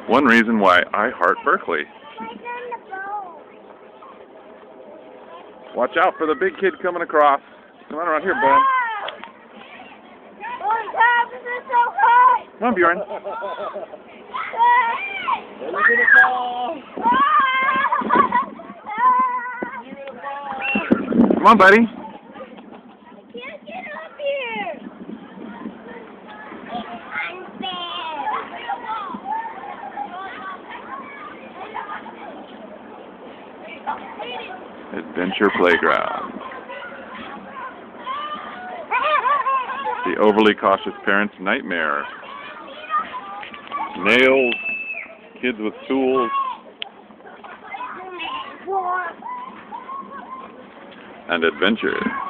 One reason why I heart Berkeley. Watch out for the big kid coming across. Come on around here, boy. Come on, Bjorn. Come on, buddy. I can't get up here. Adventure Playground. The overly cautious parent's nightmare. Nails, kids with tools, and adventure.